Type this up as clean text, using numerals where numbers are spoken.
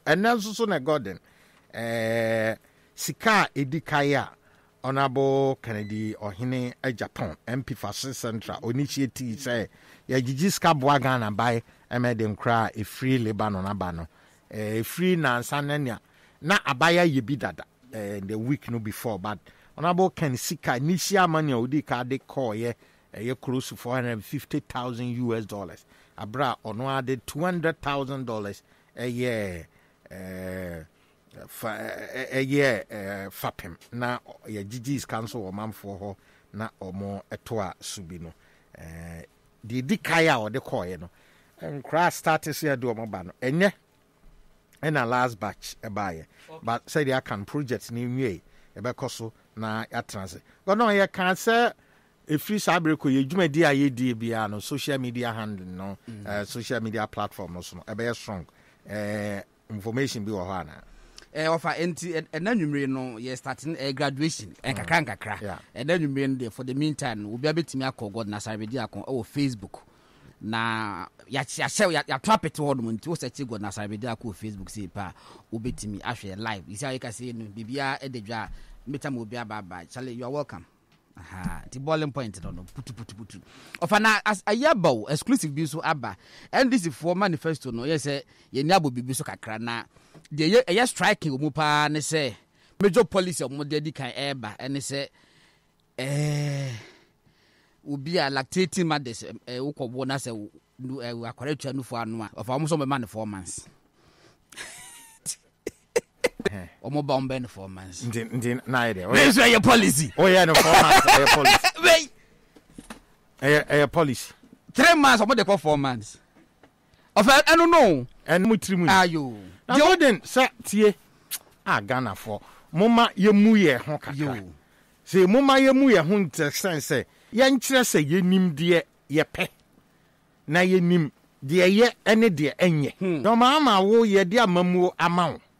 and also na Gordon sika edikaya Honorable Kennedy Ohine Japan MP for Central initiative say ya jijiska boaga na buy emedem kra a free Lebanon abano free na sananya na abaya yebi dada the week no before but Honorable Kencity initial money odika de call ye close to $450,000 abra ono ade $200,000 a year fapem na ya GG's council o manfo ho na omo etoa subino the dikaya or the koye no nkra status here do omo ba no enye na last batch e baye but say they can project ni nwie e be koso na ya transit go no ye kan say a free cyber ko ye dwumadi a ye die bia no social media handle no social media platform no so no e be strong information bi wo ho ana offer enti enanwumre no ye starting graduation kakra enanwumre for the meantime we be abetimi akọ na sarabedi akọ o Facebook na ya trap it ho no nti o search God na sarabedi akọ Facebook say pa obetimi ahwe live you say you can say no bibia ededwa metam obi ababa chale you are welcome the boiling point no putu offer na as ayabo exclusive bi so aba and this is for manifesto no yes ye ni abobibi so kakra na the a striking umupa ne say major policy of modedi kan eba and say ubi a lactating mothers ukobo na say akwara twa no for anu of almost be man 4 months omo ba ombe 4 months ndin na ide this is your policy no 4 months your policy wait your policy 3 months omo dey call 4 months of I don't know and mutrimu ayo Jordan sa tie Ghana for mama yemu ye ho kakra say mama yemu ye ho sense ye nkyere se yenim de ye pe na yenim de ye ene de enye no mama wo ye de amamu amawo